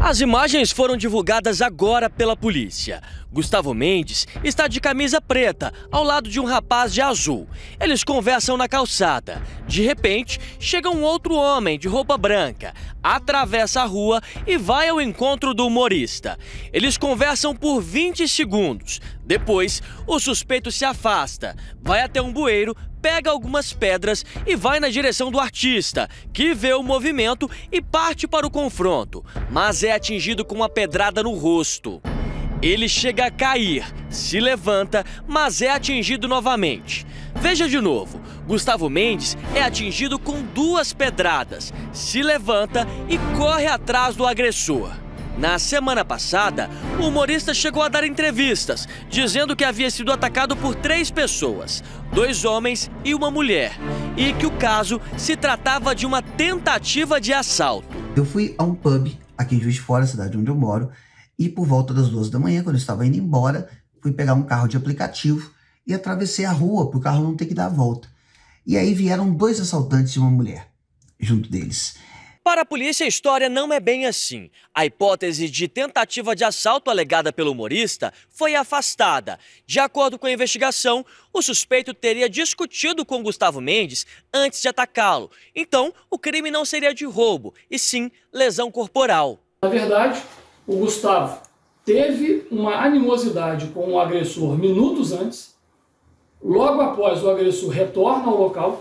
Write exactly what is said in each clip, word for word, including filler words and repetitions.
As imagens foram divulgadas agora pela polícia. Gustavo Mendes está de camisa preta, ao lado de um rapaz de azul. Eles conversam na calçada. De repente, chega um outro homem de roupa branca, atravessa a rua e vai ao encontro do humorista. Eles conversam por vinte segundos. Depois, o suspeito se afasta, vai até um bueiro, pega algumas pedras e vai na direção do artista, que vê o movimento e parte para o confronto, mas é atingido com uma pedrada no rosto. Ele chega a cair, se levanta, mas é atingido novamente. Veja de novo, Gustavo Mendes é atingido com duas pedradas, se levanta e corre atrás do agressor. Na semana passada, o humorista chegou a dar entrevistas, dizendo que havia sido atacado por três pessoas, dois homens e uma mulher, e que o caso se tratava de uma tentativa de assalto. Eu fui a um pub aqui em Juiz de Fora, cidade onde eu moro, e por volta das duas da manhã, quando eu estava indo embora, fui pegar um carro de aplicativo e atravessei a rua para o carro não ter que dar a volta. E aí vieram dois assaltantes e uma mulher junto deles. Para a polícia, a história não é bem assim. A hipótese de tentativa de assalto alegada pelo humorista foi afastada. De acordo com a investigação, o suspeito teria discutido com Gustavo Mendes antes de atacá-lo. Então, o crime não seria de roubo, e sim lesão corporal. Na verdade, o Gustavo teve uma animosidade com o agressor minutos antes. Logo após, o agressor retorna ao local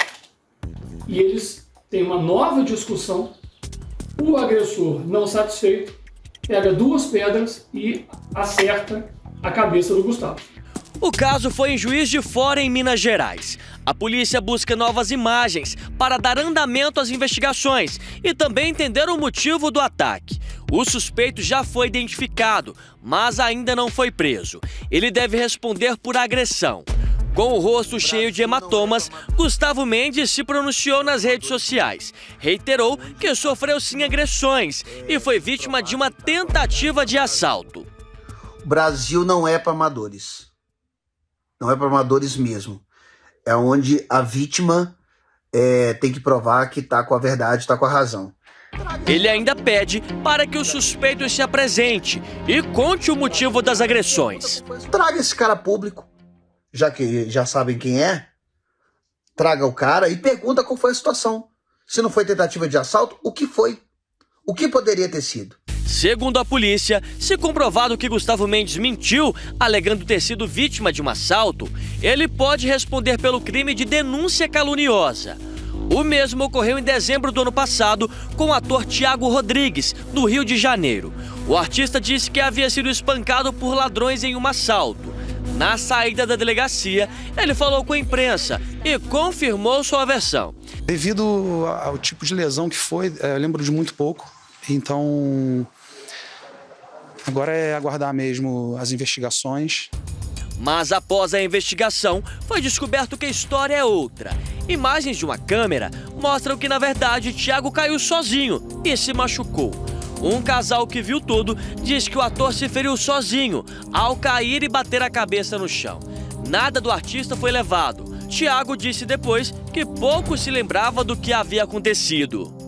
e eles têm uma nova discussão. O agressor, não satisfeito, pega duas pedras e acerta a cabeça do Gustavo. O caso foi em Juiz de Fora, em Minas Gerais. A polícia busca novas imagens para dar andamento às investigações e também entender o motivo do ataque. O suspeito já foi identificado, mas ainda não foi preso. Ele deve responder por agressão. Com o rosto cheio de hematomas, Gustavo Mendes se pronunciou nas redes sociais. Reiterou que sofreu sim agressões e foi vítima de uma tentativa de assalto. O Brasil não é para amadores. Não é para amadores mesmo. É onde a vítima é, tem que provar que está com a verdade, está com a razão. Ele ainda pede para que o suspeito se apresente e conte o motivo das agressões. Traga esse cara a público. Já que já sabem quem é, traga o cara e pergunta qual foi a situação. Se não foi tentativa de assalto, o que foi? O que poderia ter sido? Segundo a polícia, se comprovado que Gustavo Mendes mentiu, alegando ter sido vítima de um assalto, ele pode responder pelo crime de denúncia caluniosa. O mesmo ocorreu em dezembro do ano passado com o ator Thiago Rodrigues, no Rio de Janeiro. O artista disse que havia sido espancado por ladrões em um assalto. Na saída da delegacia, ele falou com a imprensa e confirmou sua versão. Devido ao tipo de lesão que foi, eu lembro de muito pouco. Então, agora é aguardar mesmo as investigações. Mas após a investigação, foi descoberto que a história é outra. Imagens de uma câmera mostram que, na verdade, Thiago caiu sozinho e se machucou. Um casal que viu tudo diz que o ator se feriu sozinho ao cair e bater a cabeça no chão. Nada do artista foi levado. Thiago disse depois que pouco se lembrava do que havia acontecido.